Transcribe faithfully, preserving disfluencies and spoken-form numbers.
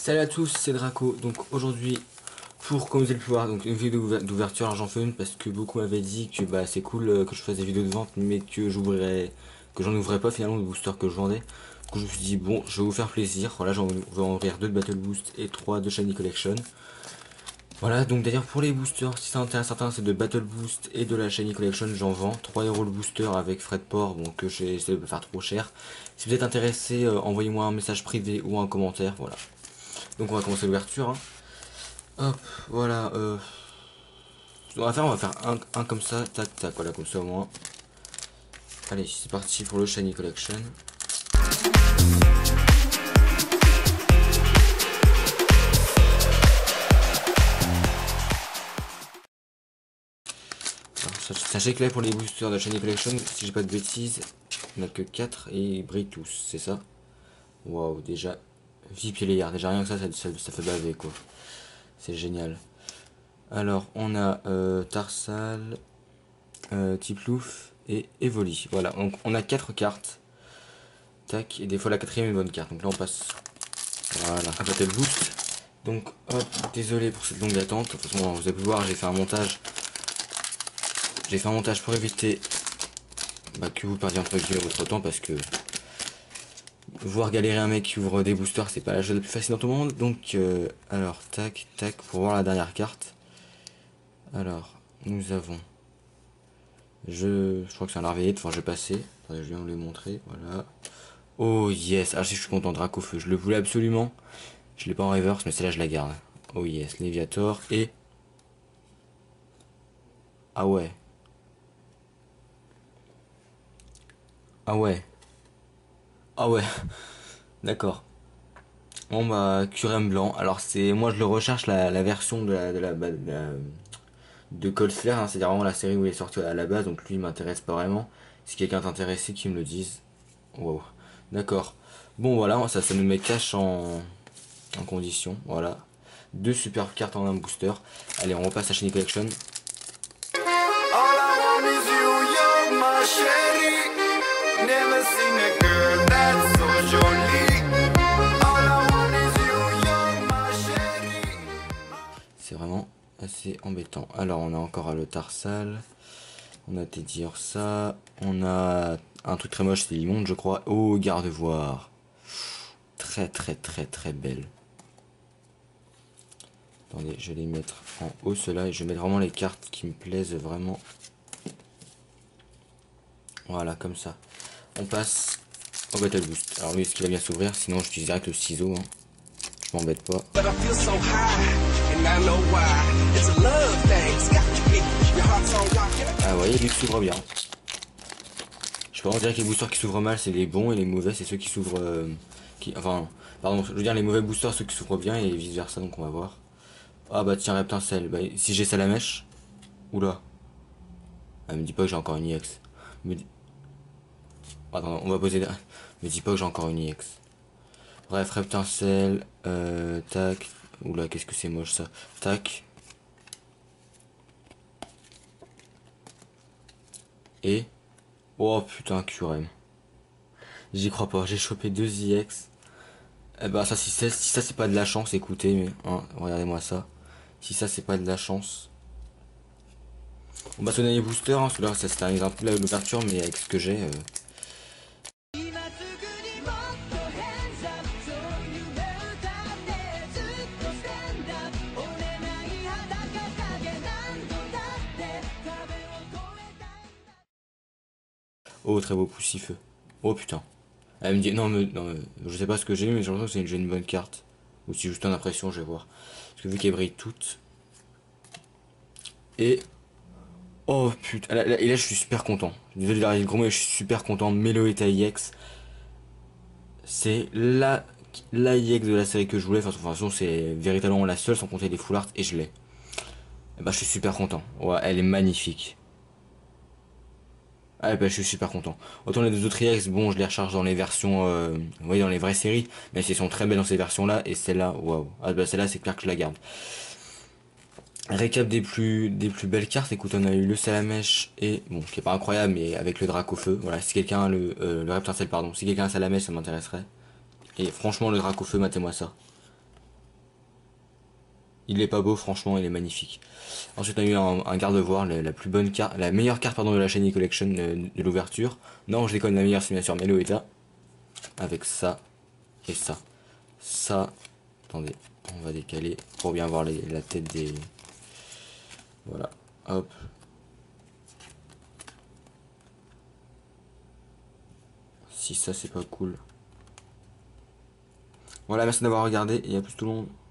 Salut à tous, c'est Draco. Donc aujourd'hui, pour comme vous avez pu voir, donc une vidéo d'ouverture, alors j'en fais une parce que beaucoup m'avaient dit que bah c'est cool euh, que je fasse des vidéos de vente, mais que j'ouvrirais, que j'en ouvrais pas finalement de boosters que je vendais. Du coup je me suis dit bon, je vais vous faire plaisir. Voilà, j'en vais en ouvrir deux de Battle Boost et trois de Shiny Collection. Voilà, donc d'ailleurs pour les boosters, si ça intéresse certains, c'est de Battle Boost et de la Shiny Collection, j'en vends trois euros le booster avec frais de port, bon que j'ai essayé de pas faire trop cher. Si vous êtes intéressé, euh, envoyez-moi un message privé ou un commentaire, voilà. Donc on va commencer l'ouverture. Hein. Hop, voilà. Euh... Ce qu'on va faire, on va faire un, un comme ça, tac tac, voilà, comme ça au moins. Allez, c'est parti pour le Shiny Collection. Alors, sachez que là pour les boosters de la Shiny Collection, si j'ai pas de bêtises, il n'y en a que quatre et ils brillent tous, c'est ça? Waouh, déjà, V I P et les yards, déjà rien que ça, ça, ça, ça fait baver quoi. C'est génial. Alors, on a euh, Tarsal, euh, Tiplouf et Evoli. Voilà, donc on a quatre cartes. Tac, et des fois la quatrième est une bonne carte. Donc là on passe voilà, à Battle Boost. Donc hop, désolé pour cette longue attente. De toute façon, vous avez pu voir, j'ai fait un montage. J'ai fait un montage pour éviter bah, que vous perdiez entre guillemets votre temps parce que voir galérer un mec qui ouvre des boosters, c'est pas la chose la plus facile dans tout le monde. Donc euh, alors tac, tac, pour voir la dernière carte. Alors, nous avons je, je crois que c'est un larvéite, enfin je vais passer. Attendez, je viens vous les montrer, voilà. Oh yes, ah je suis content, Dracofeu, je le voulais absolument. Je l'ai pas en reverse, mais celle-là je la garde. Oh yes, Léviator et... Ah ouais. Ah ouais. Ah ouais. D'accord. Bon bah, Curem blanc. Alors c'est... Moi je le recherche la, la version de la... De, la, de, la, de Cold Flare, hein. C'est vraiment la série où il est sorti à la base, donc lui il m'intéresse pas vraiment. Si quelqu'un est intéressé, qu'il me le dise. Wow. D'accord. Bon voilà, ça, ça nous met cash en... en condition, voilà. Deux superbes cartes en un booster. Allez, on repasse à Shiny Collection. C'est vraiment assez embêtant. Alors, on a encore le Tarsal. On a Teddy Ursa. On a un truc très moche, c'est l'immonde, je crois. Oh, Gardevoir. Très, très, très, très belle. Attendez, je vais les mettre en haut, ceux-là, et je vais mettre vraiment les cartes qui me plaisent vraiment. Voilà, comme ça. On passe au Battle Boost. Alors lui, est-ce qu'il va bien s'ouvrir? Sinon, j'utilise direct le ciseau. Hein. Je m'embête pas. Ah, vous voyez, lui s'ouvre bien. Je peux en dire que les boosters qui s'ouvrent mal, c'est les bons, et les mauvais, c'est ceux qui s'ouvrent... Euh, qui, enfin, pardon, je veux dire les mauvais boosters, ceux qui s'ouvrent bien, et vice versa, donc on va voir. Ah bah tiens, Reptincelle, bah, si j'ai Salamèche... Oula. Ah, me dis pas que j'ai encore une I X. Me dis... Attends, on va poser... Me dis pas que j'ai encore une I X. Bref, Reptincelle, euh, tac... Oula, qu'est-ce que c'est moche ça. Tac. Et... Oh putain, Q R M. J'y crois pas, j'ai chopé deux I X. Eh bah ça, si, si ça c'est pas de la chance, écoutez, mais hein, regardez-moi ça. Si ça c'est pas de la chance. On va sonner les boosters, hein, là c'était un exemple de l'ouverture, mais avec ce que j'ai... Euh... Oh, très beau poussifeu. Oh putain. Elle me dit, non, mais, non, je sais pas ce que j'ai, mais j'ai l'impression que c'est une, une bonne carte. Ou si juste une impression, je vais voir. Parce que vu qu'elle brille toutes. Et... Oh putain, là, là, et là je suis super content. Désolé d'arriver le gros mot, mais je suis super content. Meloetta I X. C'est la, la I X de la série que je voulais. Enfin, de toute façon, c'est véritablement la seule, sans compter les full art, et je l'ai. Et bah, je suis super content. Ouais, elle est magnifique. Ah bah je suis super content. Autant les deux autres I X, bon je les recharge dans les versions, euh, vous voyez dans les vraies séries, mais elles sont très belles dans ces versions là, et celle-là, waouh. Ah bah celle-là c'est clair que je la garde. Récap des plus des plus belles cartes, écoute on a eu le Salamèche et, bon qui est pas incroyable mais avec le Dracofeu, voilà si quelqu'un a le, euh, le Reptincelle pardon, si quelqu'un a Salamèche ça m'intéresserait. Et franchement le Dracofeu, matez-moi ça. Il est pas beau, franchement, il est magnifique. Ensuite, on a eu un, un garde-voir, la, la plus bonne carte, la meilleure carte pardon de la Shiny Collection euh, de l'ouverture. Non, je déconne, la meilleure c'est bien sûr Meloetta. Avec ça et ça. Ça, attendez, on va décaler pour bien voir les- la tête des. Voilà, hop. Si ça c'est pas cool. Voilà, merci d'avoir regardé et à plus tout le monde.